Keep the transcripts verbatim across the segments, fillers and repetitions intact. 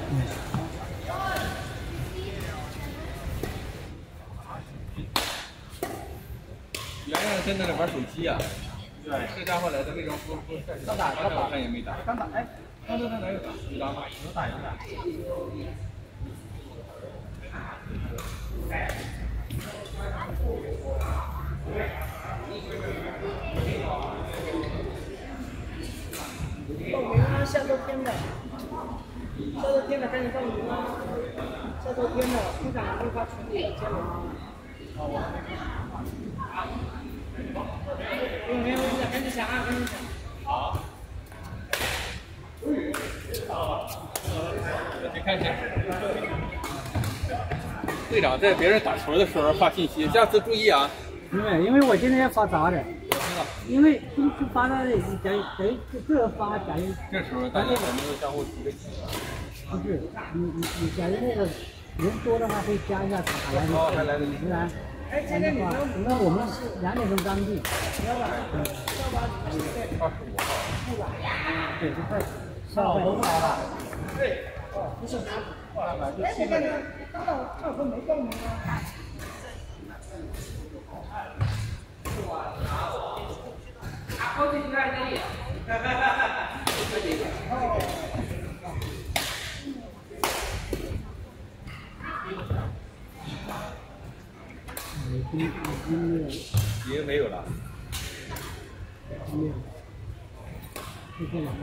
圆圆在那里玩手机啊。对，这家伙来的为什么不不晒？刚打，刚打，我看也没打。刚打，哎，刚才他哪有打？有打吗？有打有打。 报名啊，下周天的，下周天的赶紧报名啊！下周天的部长会发群里加油。没有没有没有，赶紧抢啊，赶紧抢！ 好。你看看，队长在别人打球的时候发信息，下次注意啊。 因为因为我现在要发杂的。因为平时发的等等这这发假如这时候大家可能会相互提个醒。 不是，你你你假如那个人多的话，可以加一下卡来。 哦，还来得及。 是吧？哎，今天你们那我们两点钟刚进。 二十五号。 对，就快上班都来了。对。不是他。哎，我感觉刚到二分没报名啊。我进去在这里。哈哈哈哈哈！ 已经没有了。 没有。就这两个。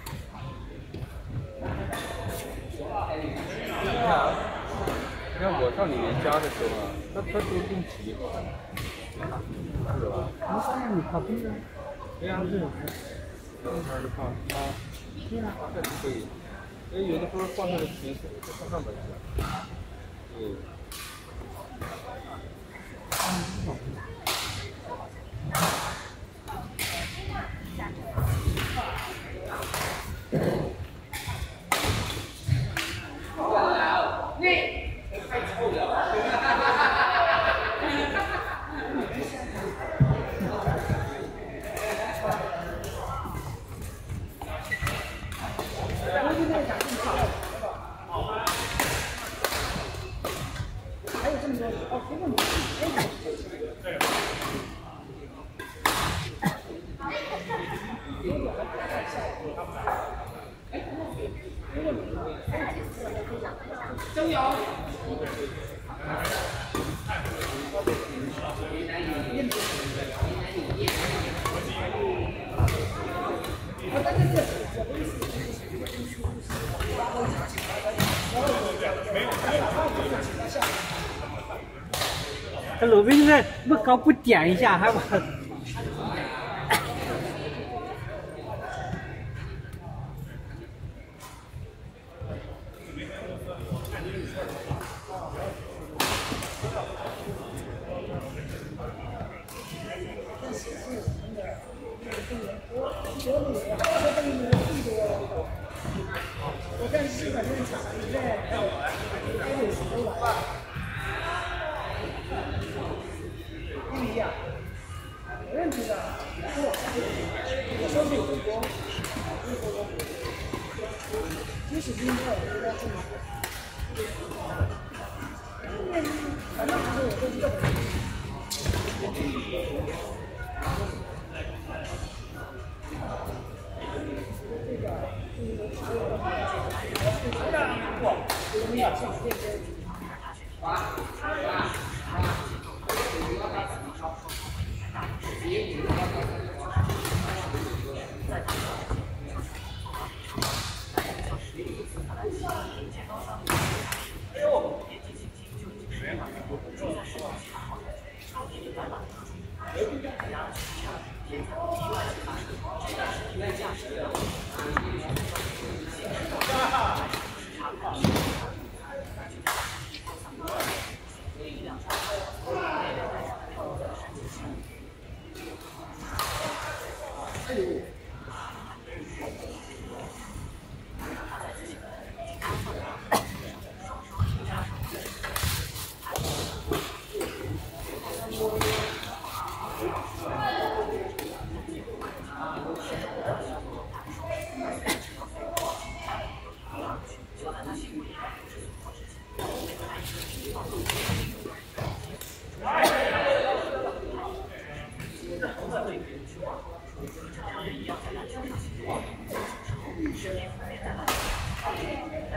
你看啊，你看我上里面加的时候啊，它它都定题，是吧？ 没事，你考拼了。 对呀，是。这边是放啊， 对啊， 这是可以。所以有的时候放那个题，就放上面去。对。 都有。这鲁宾这不高不点一下，还我。我看基本上场一个还有还有十多万。一米呀，没问题的。我说是有多，即使今天我觉得这么多，反正还是我会用。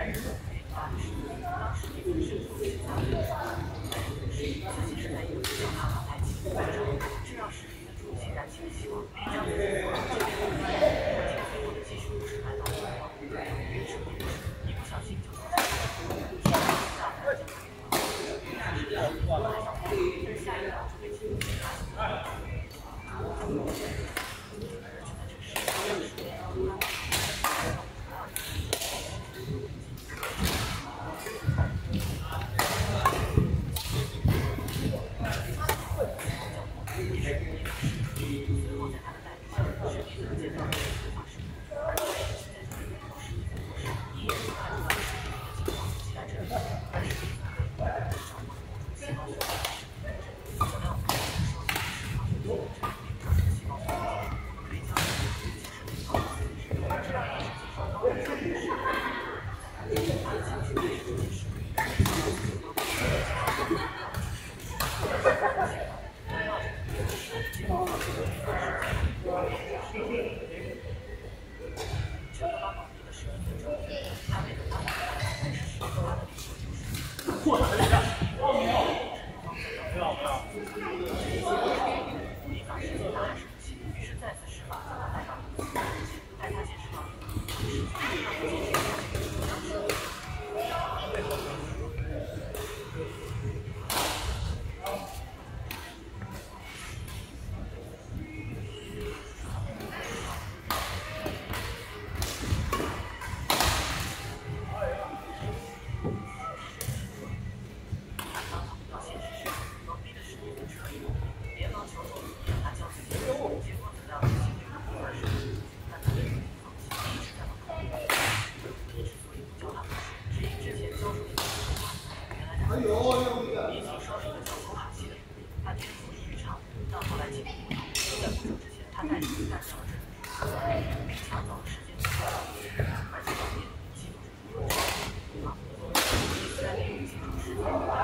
Thank you.